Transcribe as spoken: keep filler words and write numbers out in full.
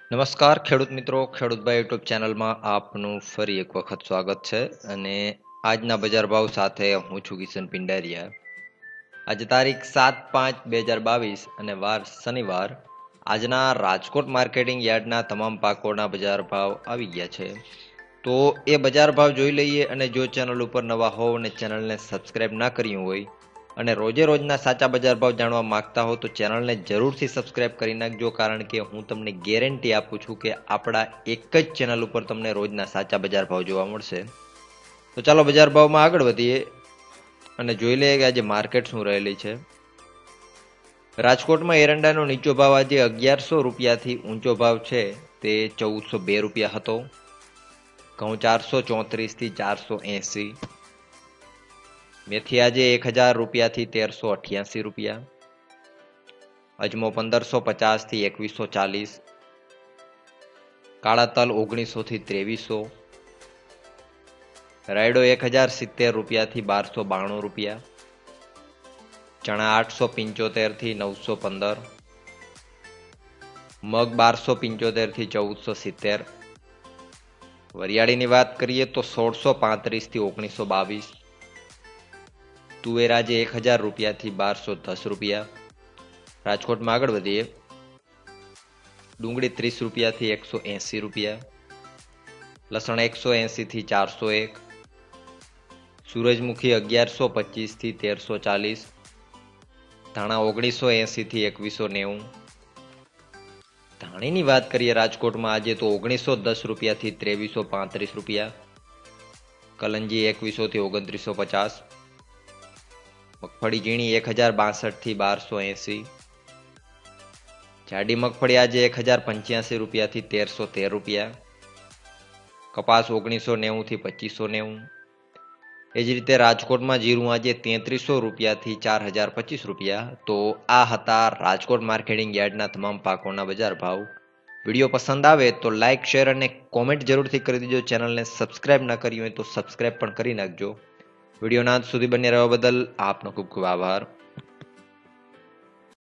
નમસ્કાર ખેડૂત મિત્રો, ખેડૂતભાઈ યુટ્યુબ ચેનલમાં આપનું ફરી એક વખત સ્વાગત છે. અને આજના બજાર ભાવ સાથે હું છું કિશન પિંડારિયા. આજે તારીખ સાત પાંચ બે હજાર બાવીસ અને વાર શનિવાર. આજના રાજકોટ માર્કેટિંગ યાર્ડના તમામ પાકોના બજાર ભાવ આવી ગયા છે. તો એ બજાર ભાવ જોઈ લઈએ. અને જો ચેનલ ઉપર નવા હોવ અને ચેનલને સબસ્ક્રાઇબ ના કર્યું હોય અને રોજે રોજના સાચા બજાર ભાવ જાણવા માંગતા હો તો ચેનલને જરૂરથી સબસ્ક્રાઇબ કરી નાખજો, કારણ કે હું તમને ગેરંટી આપું છું કે આપણા એક જ ચેનલ ઉપર તમને રોજના સાચા બજાર ભાવ જોવા મળશે. તો ચાલો બજાર ભાવમાં આગળ વધીએ અને જોઈ લઈએ કે આજે માર્કેટ શું રહેલી છે. રાજકોટમાં એરંડાનો નીચો ભાવ આજે અગિયારસો રૂપિયાથી ઊંચો ભાવ છે તે ચૌદસો બે રૂપિયા હતો. ઘઉં ચારસો ચોત્રીસ થી ચારસો એસી. મેથી આજે એક હજાર રૂપિયાથી તેરસો અઠ્યાસી રૂપિયા. અજમો પંદરસો પચાસ થી એકવીસો ચાલીસ. કાળા તલ ઓગણીસો થી ત્રેવીસો. રાયડો એક હજાર સિત્તેર રૂપિયાથી બારસો બાણું રૂપિયા. ચણા આઠસો પંચોતેર થી નવસો પંદર. મગ બારસો પંચોતેર થી ચૌદસો સિત્તેર. વરિયાળીની વાત કરીએ તો સોળસો પાંત્રીસ થી ઓગણીસો બાવીસ. તુવેર આજે એક હજાર રૂપિયાથી બારસો દસ રૂપિયા. રાજકોટમાં આગળ વધીએ. ડુંગળી ત્રીસ રૂપિયાથી એકસો એસી રૂપિયા. લસણ એકસો એસી થી ચારસો એક. સૂરજમુખી અગિયારસો પચીસ થી તેરસો ચાલીસ. ધાણા ઓગણીસો એસી થી એકવીસો નેવું. ધાણીની વાત કરીએ રાજકોટમાં આજે તો ઓગણીસો દસ રૂપિયાથી ત્રેવીસો પાંત્રીસ રૂપિયા. કલંજી એકવીસો થી ઓગણત્રીસો પચાસ. મગફળી ઝીણી એક હજાર બાસઠ થી બારસો એસી. જાડી મગફળી આજે એક હજાર પંચ્યાસી રૂપિયાથી તેરસો તેર રૂપિયા. કપાસ ઓગણીસો નેવું થી પચીસો નેવું. એ જ રીતે રાજકોટમાં જીરું આજે તેત્રીસો રૂપિયાથી ચાર હજાર પચીસ રૂપિયા. તો આ હતા રાજકોટ માર્કેટિંગ યાર્ડના તમામ પાકોના બજાર ભાવ. વિડીયો પસંદ આવે તો લાઇક, શેર અને કોમેન્ટ જરૂરથી કરી દેજો. ચેનલને સબસ્ક્રાઇબ ના કરી હોય તો સબસ્ક્રાઇબ પણ કરી નાખજો. વિડીયોના અંત સુધી બન્યા રહેવા બદલ આપનો ખૂબ ખૂબ આભાર.